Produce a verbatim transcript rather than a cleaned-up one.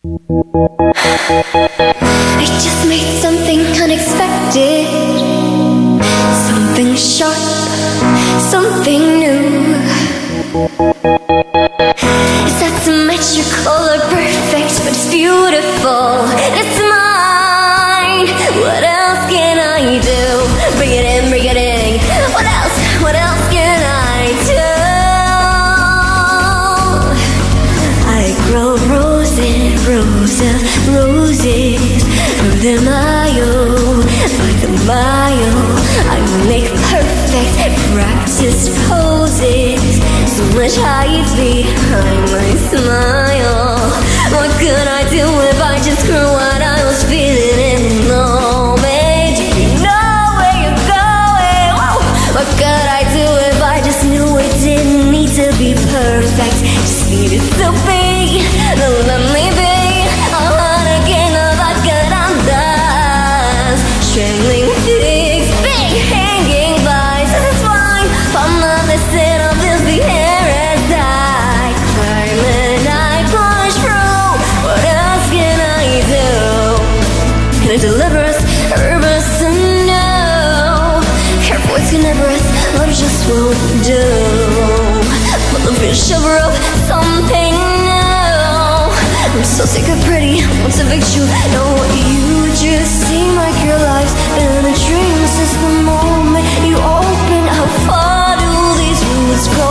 I just made something unexpected, something sharp, something new. It's not symmetrical or perfect, but it's beautiful. It's mine. What else can I do? Bring it in, bring it in. What else? What else can I do? I grow roses, roses, roses through the mile, by the mile. I make perfect practice poses, so much hides behind my smile. What could I do if I just grew what I was feeling in the moment? Do you know where you're going? Whoa. What could I do if I just knew it didn't need to be perfect, just needed to be? Then let me be. I'll run again of I could undone, strangling figs, big hanging vines. This is fine, I'm not listening of this the air as I climb and I push through. What else can I do? Can I deliver us, herb us, and no? Careful, it's gonna never us, love just won't do. But the fish over up something new. I'm so sick of pretty, what's a big shoe? No, you just seem like your life's been a dream since the moment you open. How far do these roots go?